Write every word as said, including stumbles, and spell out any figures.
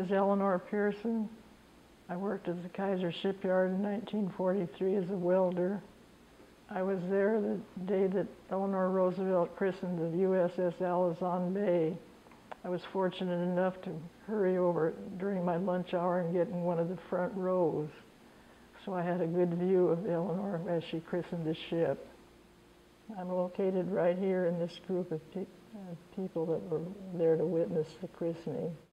is Eleanor Pearson. I worked at the Kaiser shipyard in nineteen forty-three as a welder. I was there the day that Eleanor Roosevelt christened the U S S Alizon Bay. I was fortunate enough to hurry over during my lunch hour and get in one of the front rows. So I had a good view of Eleanor as she christened the ship. I'm located right here in this group of pe uh, people that were there to witness the christening.